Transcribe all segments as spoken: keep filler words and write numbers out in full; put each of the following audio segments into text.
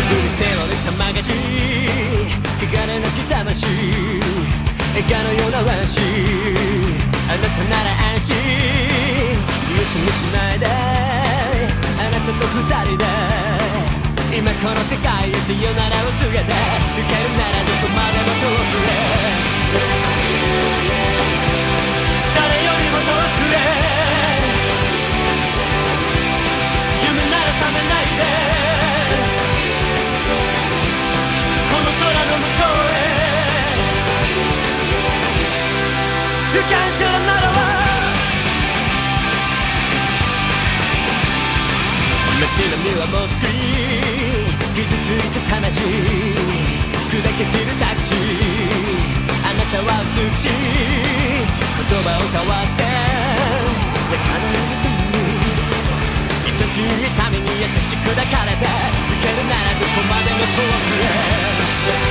プにしておる玉がじ汚れなき魂映画のようなワンシーンあなたなら安心許しにしないであなたと二人で今この世界へさよならを告げて行けるならどこまでも遠くへ誰よりも遠くへ夢なら覚めないでこの空の向こうへ You can shoot another one 街並みはモスク傷ついた魂砕け散るタクシーあなたは美しい言葉を交わして泣かないで愛しい民に優しく抱かれて行けるならどこまでも遠くへ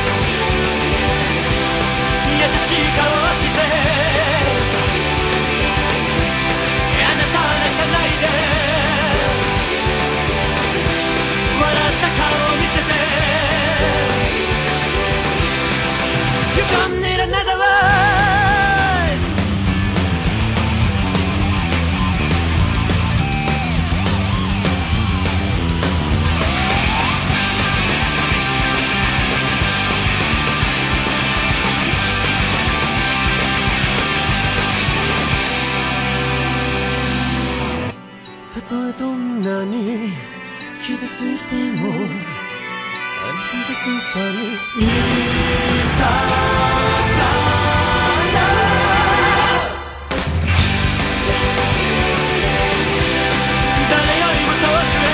優しい顔をしてあなたは泣かないで笑った顔を見せて You don't need another voice たとえどんなに傷ついてもあなたがそばにいたから誰よりも遠くへ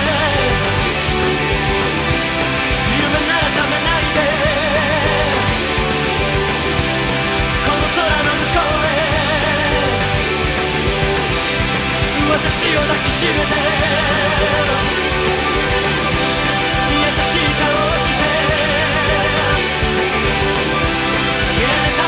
夢なら覚めないでこの空の向こうへ私を抱きしめて優しい顔をしてあなた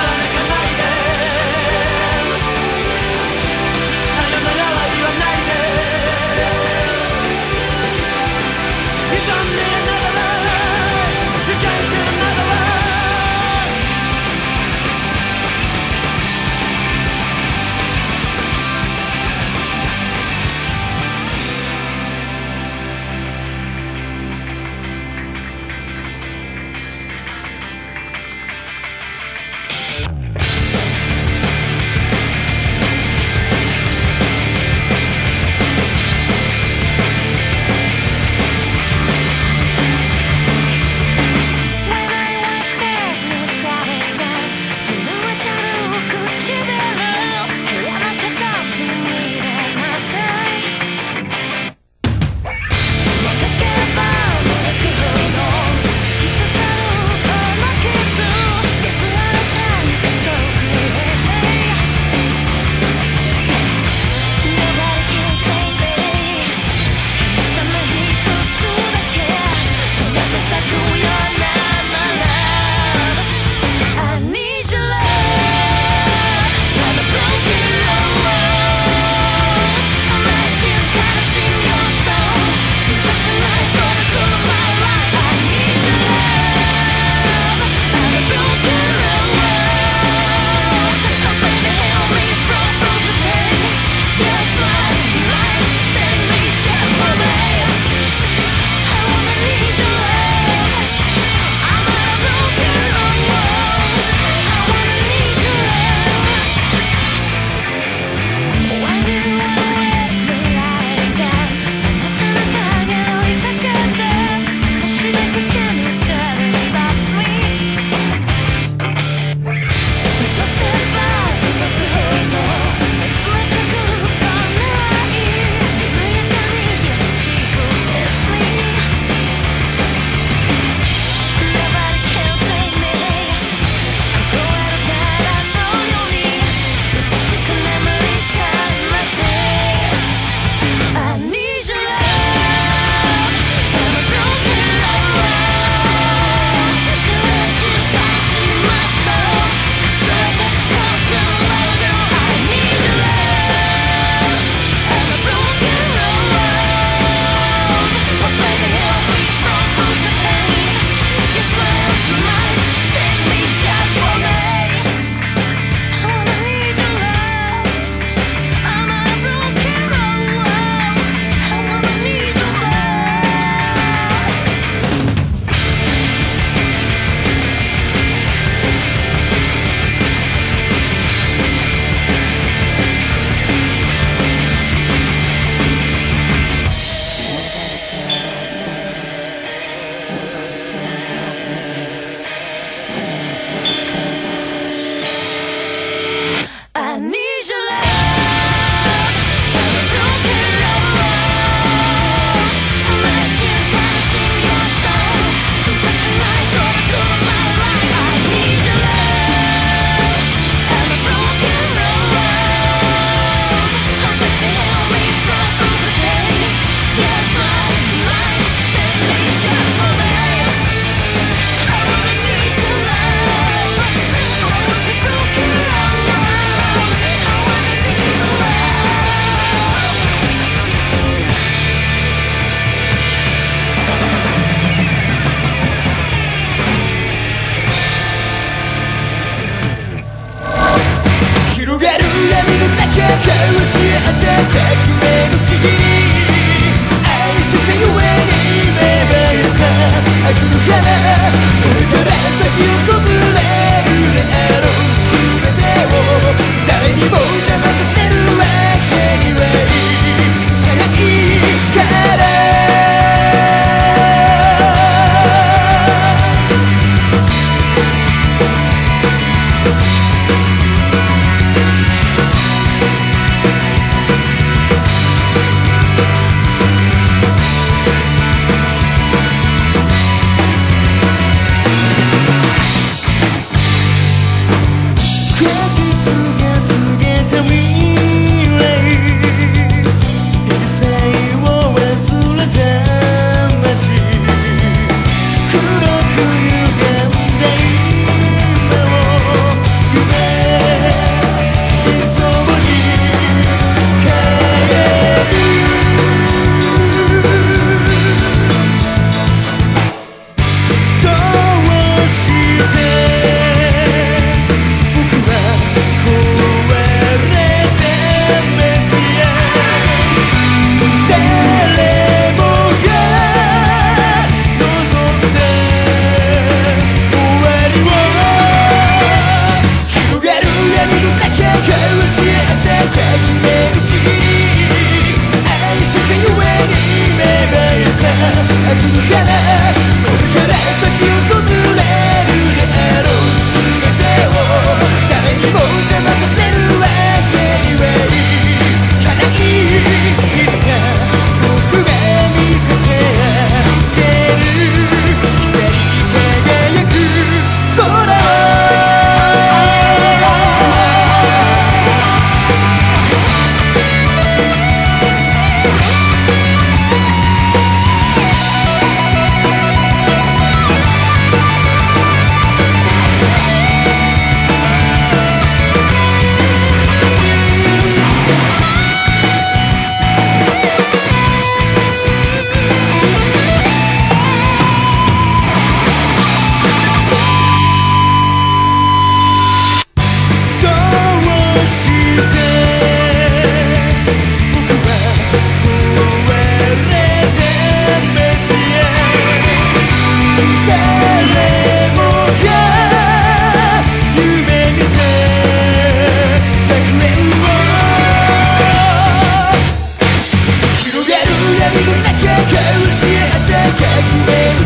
花これから先訪れるであろう全てを誰にも邪魔させるわけにはいかない。いつか僕が見せてあげる光り輝く空を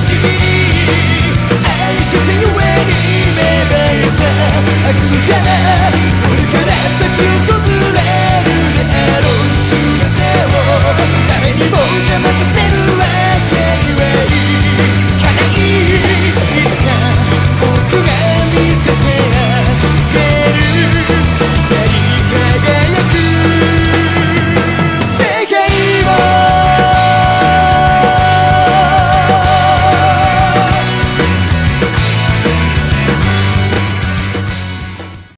愛してゆえに芽生えた悪の花